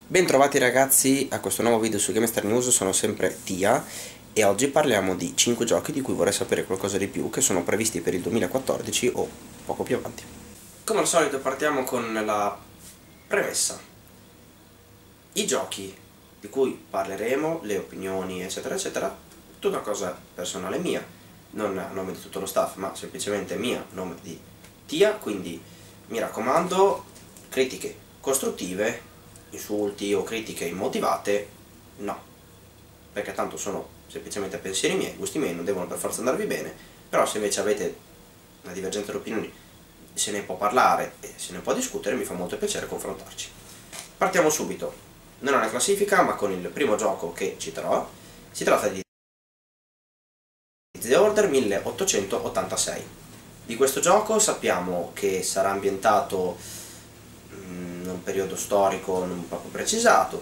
Bentrovati ragazzi a questo nuovo video su Gamestar News, sono sempre Tia e oggi parliamo di 5 giochi di cui vorrei sapere qualcosa di più che sono previsti per il 2014 o poco più avanti. Come al solito partiamo con la premessa. I giochi di cui parleremo, le opinioni eccetera eccetera, tutta cosa personale mia, non a nome di tutto lo staff ma semplicemente mia, a nome di Tia, quindi mi raccomando, critiche costruttive, insulti o critiche immotivate, no, perché tanto sono semplicemente pensieri miei, gusti miei, non devono per forza andarvi bene, però se invece avete una divergenza di opinioni se ne può parlare e se ne può discutere, mi fa molto piacere confrontarci. Partiamo subito, non è una classifica ma con il primo gioco che citerò, si tratta di The Order 1886. Di questo gioco sappiamo che sarà ambientato in un periodo storico non proprio precisato,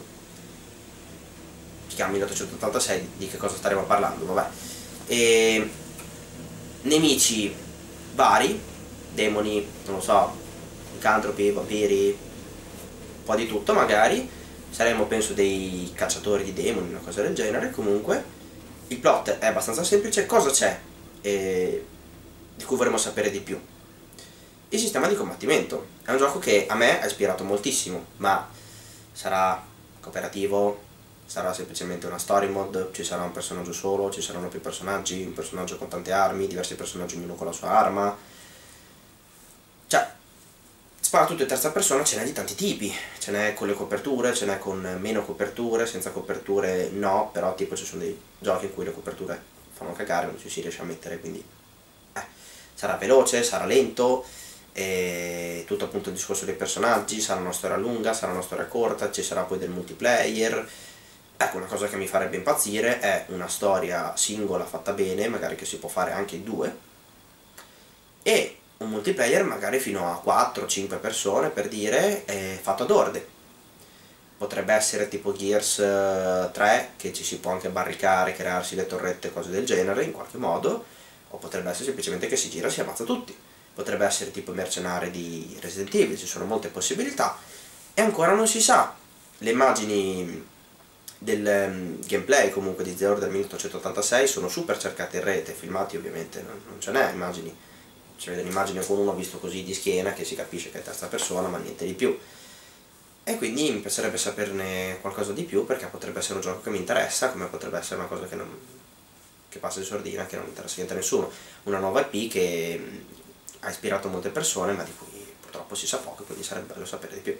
si chiama 1886, di che cosa staremo parlando, vabbè. E nemici vari, demoni, non lo so, licantropi, vampiri, un po' di tutto magari, saremo penso dei cacciatori di demoni, una cosa del genere. Comunque il plot è abbastanza semplice. Cosa c'è di cui vorremmo sapere di più? Il sistema di combattimento. È un gioco che a me ha ispirato moltissimo, ma sarà cooperativo, sarà semplicemente una story mode, ci sarà un personaggio solo, ci saranno più personaggi, un personaggio con tante armi, diversi personaggi ognuno con la sua arma. Cioè, sparatutto in terza persona ce n'è di tanti tipi, ce n'è con le coperture, ce n'è con meno coperture, senza coperture no, però tipo ci sono dei giochi in cui le coperture fanno cagare, non ci si riesce a mettere, quindi sarà veloce, sarà lento, e tutto appunto il discorso dei personaggi, sarà una storia lunga, sarà una storia corta, ci sarà poi del multiplayer. Ecco, una cosa che mi farebbe impazzire è una storia singola fatta bene, magari che si può fare anche in due, e un multiplayer magari fino a 4-5 persone, per dire, fatto ad orde. Potrebbe essere tipo Gears 3, che ci si può anche barricare, crearsi le torrette, cose del genere, in qualche modo, o potrebbe essere semplicemente che si gira e si ammazza tutti. Potrebbe essere tipo i mercenari di Resident Evil, ci sono molte possibilità, e ancora non si sa. Le immagini del gameplay comunque di The Order 1886 sono super cercate in rete, filmati ovviamente non ce n'è, immagini, ci vedono immagini con uno visto così di schiena che si capisce che è terza persona ma niente di più, e quindi mi piacerebbe saperne qualcosa di più, perché potrebbe essere un gioco che mi interessa, come potrebbe essere una cosa che passa di sordina, che non interessa niente a nessuno, una nuova IP che ha ispirato molte persone ma di cui purtroppo si sa poco, quindi sarebbe bello sapere di più.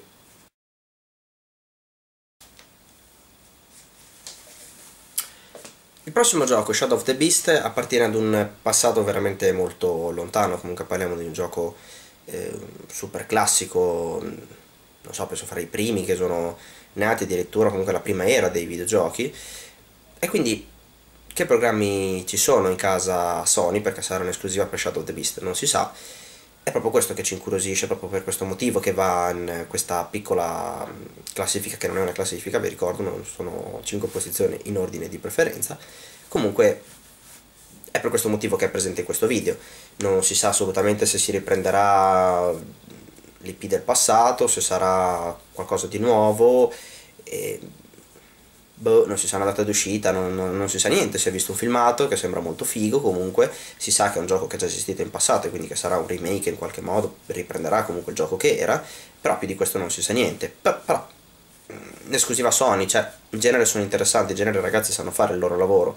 Il prossimo gioco, Shadow of the Beast, appartiene ad un passato veramente molto lontano. Comunque parliamo di un gioco super classico, non so, penso fra i primi che sono nati, addirittura comunque la prima era dei videogiochi. E quindi che programmi ci sono in casa Sony, perché sarà un'esclusiva per Shadow of the Beast non si sa. È proprio questo che ci incuriosisce, proprio per questo motivo che va in questa piccola classifica, che non è una classifica, vi ricordo, sono 5 posizioni in ordine di preferenza. Comunque è per questo motivo che è presente in questo video. Non si sa assolutamente se si riprenderà l'IP del passato, se sarà qualcosa di nuovo, e boh, non si sa una data d'uscita, non si sa niente. Si è visto un filmato che sembra molto figo, comunque si sa che è un gioco che è già esistito in passato e quindi che sarà un remake, in qualche modo riprenderà comunque il gioco che era, però più di questo non si sa niente. Però l'esclusiva Sony, cioè in genere sono interessanti, in genere i ragazzi sanno fare il loro lavoro,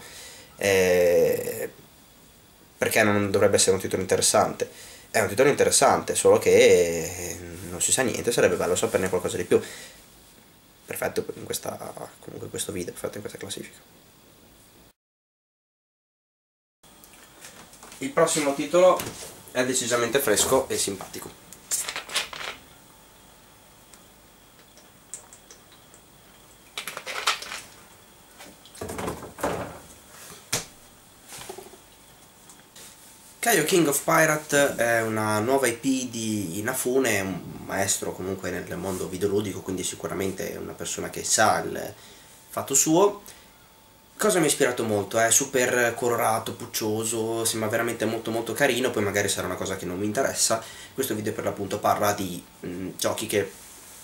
perché non dovrebbe essere un titolo interessante? È un titolo interessante, solo che non si sa niente, sarebbe bello saperne qualcosa di più. Perfetto in comunque in questo video, perfetto in questa classifica. Il prossimo titolo è decisamente fresco e simpatico. Kaio King of Pirate è una nuova IP di Inafune, un maestro comunque nel mondo videoludico, quindi sicuramente è una persona che sa il fatto suo. Cosa mi ha ispirato molto? È super colorato, puccioso, sembra veramente molto molto carino, poi magari sarà una cosa che non mi interessa. Questo video per l'appunto parla di giochi che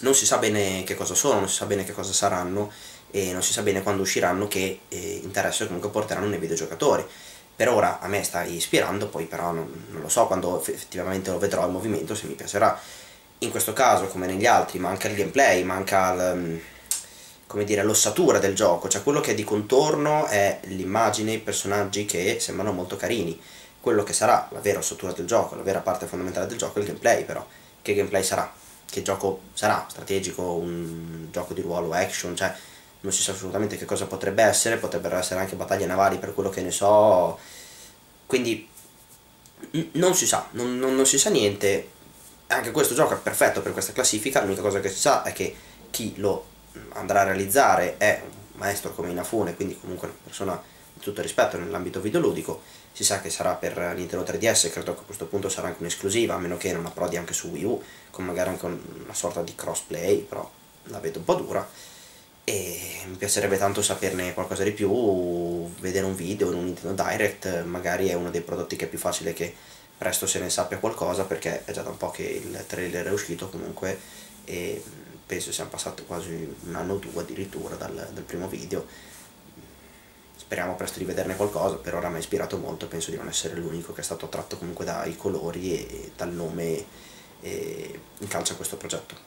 non si sa bene che cosa sono, non si sa bene che cosa saranno e non si sa bene quando usciranno, che interesse comunque porteranno nei videogiocatori. Per ora a me sta ispirando, poi però non lo so quando effettivamente lo vedrò al movimento se mi piacerà. In questo caso, come negli altri, manca il gameplay, manca come dire, l'ossatura del gioco, cioè quello che è di contorno è l'immagine, i personaggi che sembrano molto carini. Quello che sarà la vera ossatura del gioco, la vera parte fondamentale del gioco è il gameplay. Però che gameplay sarà? Che gioco sarà? Strategico, un gioco di ruolo, action, cioè non si sa assolutamente che cosa potrebbe essere, potrebbero essere anche battaglie navali per quello che ne so, quindi non si sa, non si sa niente. Anche questo gioco è perfetto per questa classifica, l'unica cosa che si sa è che chi lo andrà a realizzare è un maestro come Inafune, quindi comunque una persona di tutto rispetto nell'ambito videoludico. Si sa che sarà per Nintendo 3DS, credo che a questo punto sarà anche un'esclusiva, a meno che non approdi anche su Wii U, con magari anche una sorta di crossplay, però la vedo un po' dura. E mi piacerebbe tanto saperne qualcosa di più, vedere un video in un Nintendo Direct. Magari è uno dei prodotti che è più facile che presto se ne sappia qualcosa, perché è già da un po' che il trailer è uscito comunque, e penso siamo passati quasi un anno o due addirittura dal primo video. Speriamo presto di vederne qualcosa. Per ora mi ha ispirato molto, penso di non essere l'unico che è stato attratto comunque dai colori e dal nome in calce a questo progetto.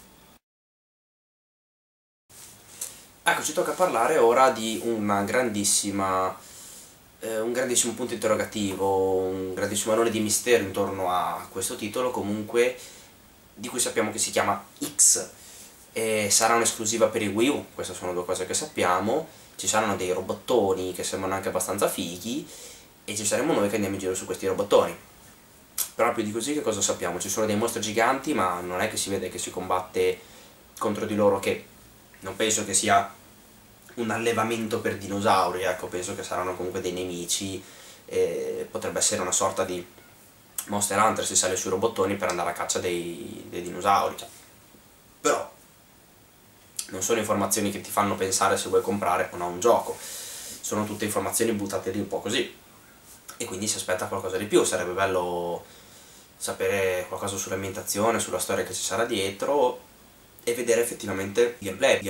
Ecco, ci tocca parlare ora di un grandissimo punto interrogativo, un grandissimo alone di mistero intorno a questo titolo, comunque, di cui sappiamo che si chiama X. E sarà un'esclusiva per il Wii U, queste sono due cose che sappiamo. Ci saranno dei robottoni che sembrano anche abbastanza fighi, e ci saremo noi che andiamo in giro su questi robottoni. Però più di così che cosa sappiamo? Ci sono dei mostri giganti, ma non è che si vede che si combatte contro di loro, che non penso che sia un allevamento per dinosauri, ecco, penso che saranno comunque dei nemici, potrebbe essere una sorta di Monster Hunter, si sale sui robottoni per andare a caccia dei dinosauri, cioè. Però non sono informazioni che ti fanno pensare se vuoi comprare o no un gioco, sono tutte informazioni buttate lì un po' così, e quindi si aspetta qualcosa di più. Sarebbe bello sapere qualcosa sull'ambientazione, sulla storia che ci sarà dietro, e vedere effettivamente gameplay.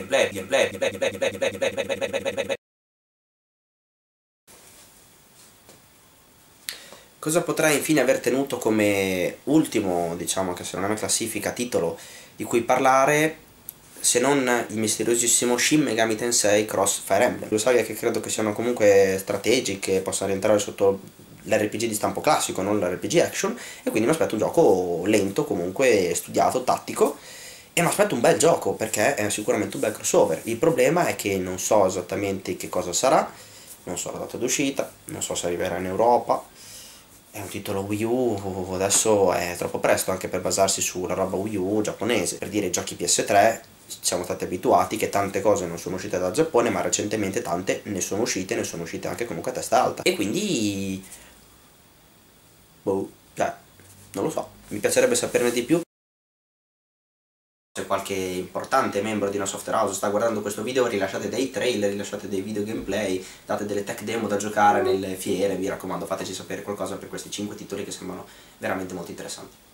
Cosa potrà infine aver tenuto come ultimo, diciamo che se non è una classifica, titolo di cui parlare, se non il misteriosissimo Shin Megami Tensei Cross Fire Emblem. Lo sai che credo che siano comunque strategiche, che possano rientrare sotto l'RPG di stampo classico, non l'RPG action, e quindi mi aspetto un gioco lento, comunque studiato, tattico, e mi aspetto un bel gioco, perché è sicuramente un bel crossover. Il problema è che non so esattamente che cosa sarà, non so la data d'uscita, non so se arriverà in Europa. È un titolo Wii U, adesso è troppo presto anche per basarsi sulla roba Wii U giapponese. Per dire, i giochi PS3 siamo stati abituati che tante cose non sono uscite dal Giappone, ma recentemente tante ne sono uscite anche comunque a testa alta. E quindi boh, cioè, non lo so, mi piacerebbe saperne di più. Se qualche importante membro di una software house sta guardando questo video, rilasciate dei trailer, rilasciate dei video gameplay, date delle tech demo da giocare nelle fiere, vi raccomando, fateci sapere qualcosa per questi 5 titoli che sembrano veramente molto interessanti.